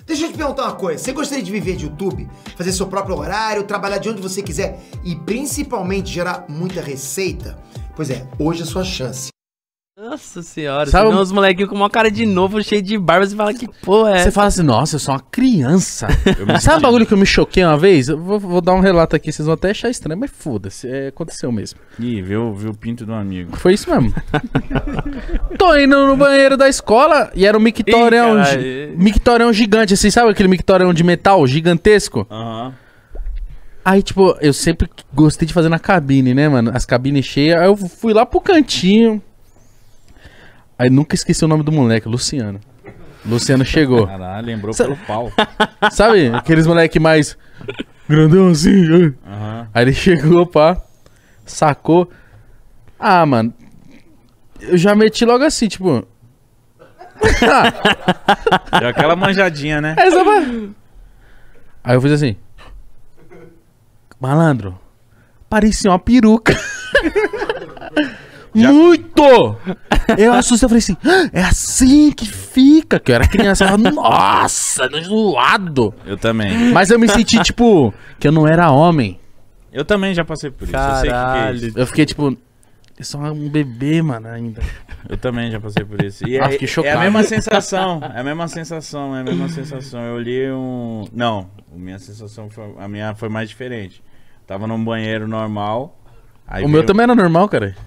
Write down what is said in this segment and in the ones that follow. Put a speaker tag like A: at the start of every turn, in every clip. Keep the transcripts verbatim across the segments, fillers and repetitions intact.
A: Deixa eu te perguntar uma coisa, você gostaria de viver de YouTube? Fazer seu próprio horário, trabalhar de onde você quiser e principalmente gerar muita receita? Pois é, hoje é a sua chance.
B: Nossa senhora,
C: sabe,
B: você vê uns molequinhos com uma cara de novo, cheio de barba, você fala que porra é
C: Você
B: essa?
C: fala assim, nossa, eu sou uma criança. Sabe o bagulho que eu me choquei uma vez? Eu vou, vou dar um relato aqui, vocês vão até achar estranho, mas foda-se, é, aconteceu mesmo.
D: Ih, viu, viu o pinto do amigo.
C: Foi isso mesmo. Tô indo no banheiro da escola e era um mictorião,
B: Ih,
C: mictorião gigante, assim, sabe aquele mictorião de metal gigantesco?
D: Aham. Uhum.
C: Aí, tipo, eu sempre gostei de fazer na cabine, né, mano? As cabines cheias, aí eu fui lá pro cantinho. Aí nunca esqueci o nome do moleque, Luciano. Luciano chegou.
D: Caralho, lembrou
C: Sa
D: pelo pau.
C: Sabe? Aqueles moleque mais grandão assim. Uhum. Aí ele chegou, pá, sacou. Ah, mano. Eu já meti logo assim, tipo.
D: Deu aquela manjadinha, né?
C: É, só pra... Aí eu fiz assim. Malandro, parecia uma peruca. Já... Muito! Eu assustei, eu falei assim, ah, é assim que fica. Que eu era criança, eu falava, nossa, zoado.
D: Eu também.
C: Mas eu me senti, tipo, que eu não era homem.
D: Eu também já passei por isso.
B: Caralho.
D: Eu sei que, que é isso.
C: Eu fiquei, tipo, eu sou um bebê, mano, ainda.
D: Eu também já passei por isso. E
C: ah,
D: é,
C: fiquei chocado.
D: É a mesma sensação, é a mesma sensação, é a mesma sensação. Eu li um... Não, a minha sensação foi, a minha foi mais diferente. Tava num banheiro normal. Aí
C: o
D: veio...
C: meu também era normal, cara.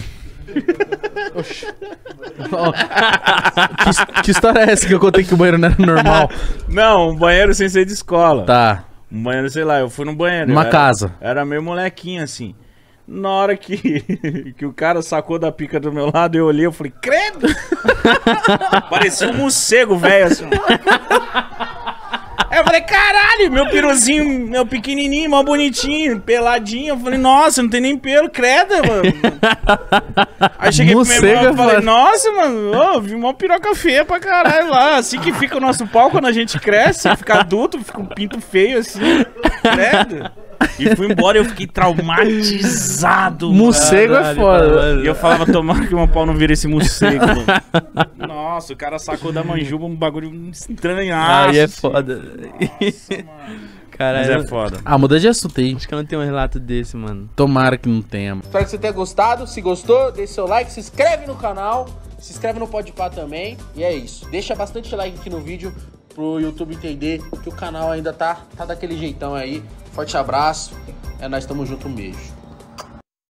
C: que, que história é essa que eu contei que o banheiro não era normal?
D: Não, um banheiro sem ser de escola.
C: Tá.
D: Um banheiro, sei lá, eu fui num banheiro.
C: Uma
D: era,
C: casa.
D: Era meio molequinho, assim. Na hora que, que o cara sacou da pica do meu lado, eu olhei, eu falei, credo! Parecia um morcego, velho, assim. Aí eu falei, caralho, meu piruzinho, meu pequenininho, mó bonitinho, peladinho. Eu falei, nossa, não tem nem pelo, credo, mano. Aí cheguei
C: morcego,
D: pro meu irmão e falei,
C: mano.
D: nossa, mano, oh, vi uma piroca feia pra caralho lá. Assim que fica o nosso pau quando a gente cresce, fica adulto, fica um pinto feio assim, credo. E fui embora e eu fiquei traumatizado.
C: Morcego é foda.
D: E eu falava, tomara que meu pau não vira esse morcego. Nossa, o cara sacou da manjuba um bagulho estranhaço.
B: Aí é foda.
D: Nossa, mano.
B: Caralho.
D: Mas é foda.
C: Ah, muda de assunto aí.
B: Acho que eu não tenho um relato desse, mano.
C: Tomara que não tenha.
E: Espero que você tenha gostado. Se gostou, deixe seu like, se inscreve no canal, se inscreve no Podpah também. E é isso. Deixa bastante like aqui no vídeo pro YouTube entender que o canal ainda tá, tá daquele jeitão aí. Forte abraço. É, nós estamos juntos, um beijo.